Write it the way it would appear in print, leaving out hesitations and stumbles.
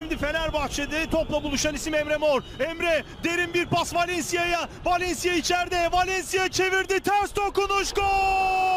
Şimdi Fenerbahçe'de topla buluşan isim Emre Mor. Emre derin bir pas Valencia'ya. Valencia içeride. Valencia çevirdi. Ters dokunuş. Gol!